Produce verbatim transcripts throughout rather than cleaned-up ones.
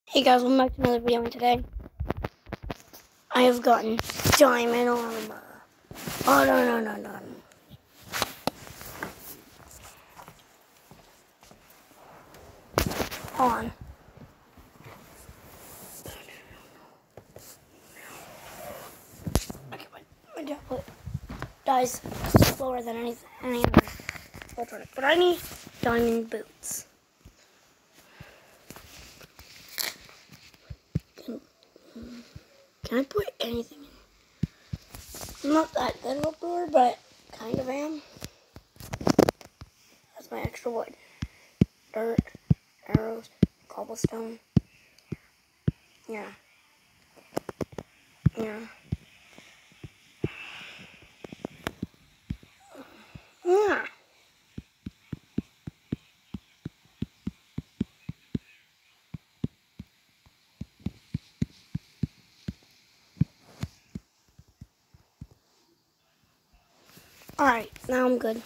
Hey guys, welcome back to another video, and today I have gotten diamond armor. Oh no no no no! Hold on. Okay, my, my tablet dies slower than any any other electronic, but I need diamond boots. Can, can I put anything in? I'm not that good of a brewer, but kind of am. That's my extra wood. Dirt, arrows, cobblestone. Yeah. Yeah. Yeah. Alright, now I'm good.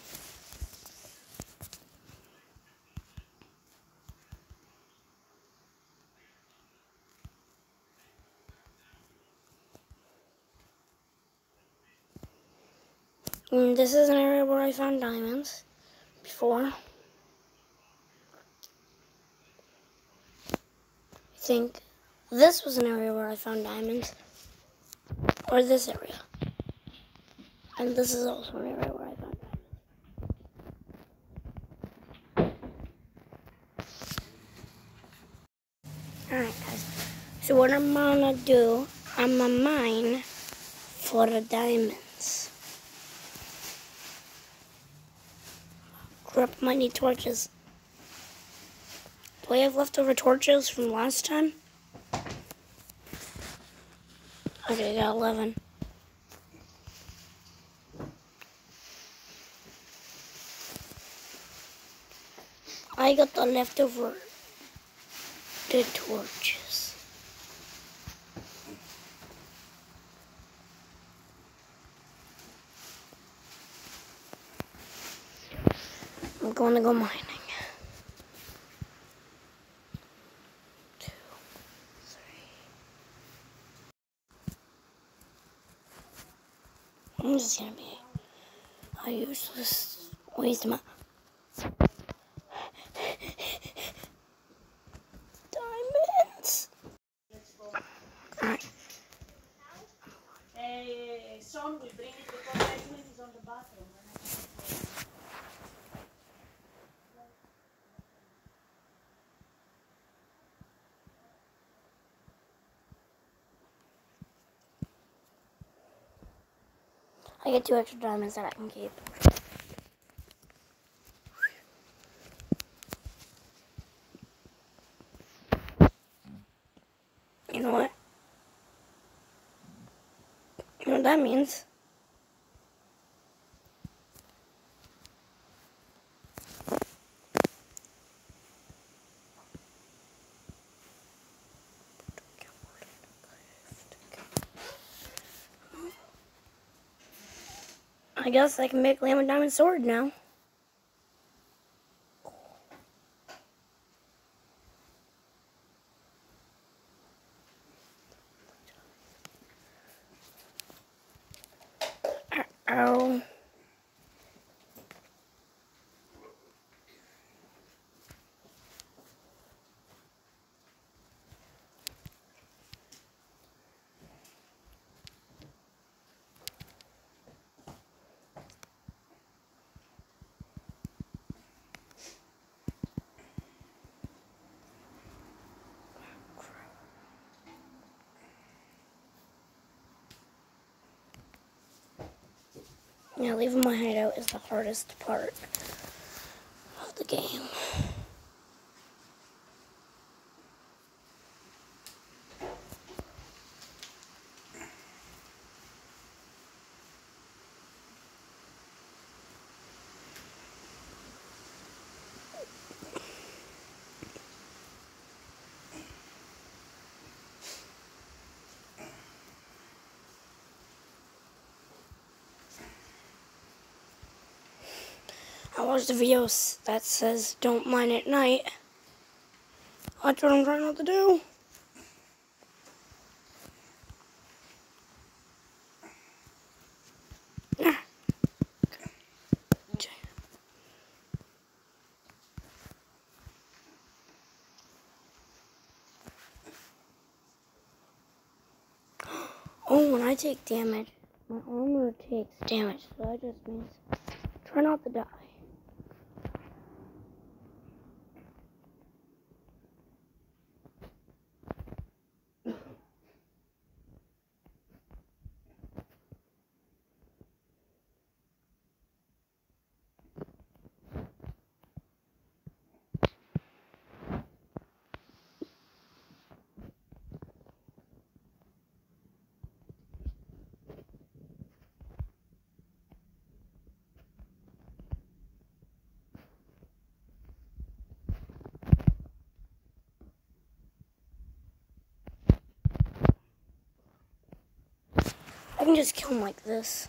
And this is an area where I found diamonds before. I think this was an area where I found diamonds. Or this area. And this is also an area where I found diamonds. Alright guys. So what I'm gonna do, I'm gonna mine for the diamonds. Crap, might need torches. Do I have leftover torches from last time? Okay, I got eleven. I got the leftover the torches. I'm going to go mining. Two, three. I'm just gonna be a useless waste of my diamonds. Alright. Hey, son, we bring it because Edwin is on the bathroom. I get two extra diamonds that I can keep. You know what? You know what that means? I guess I can make lamb and diamond sword now. Oh. Yeah, leaving my hideout is the hardest part of the game. I watched the videos that says don't mine at night. That's what I'm trying not to do. Yeah. Okay. Oh, when I take damage, my armor takes damage, so that just means try not to die. I can just kill him like this.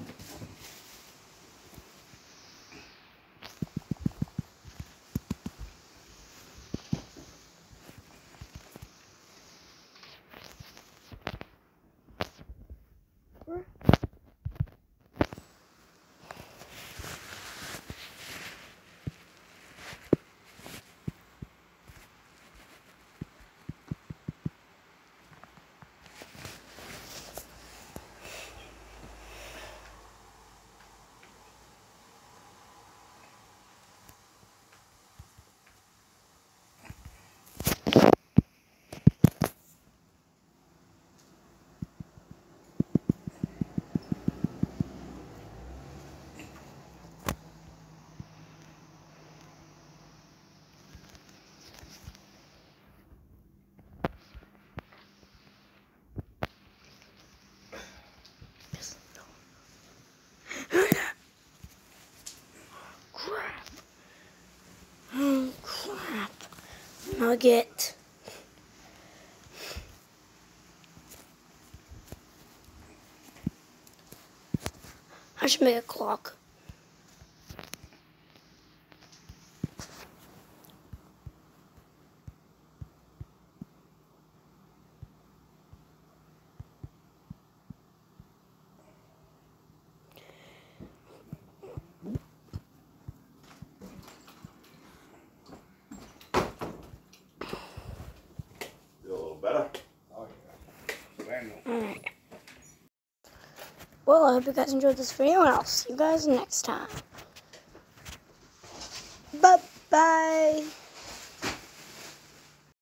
Crap. Oh, crap. Nugget. I should make a clock. Better? Alright. Well, I hope you guys enjoyed this video, and I'll see you guys next time.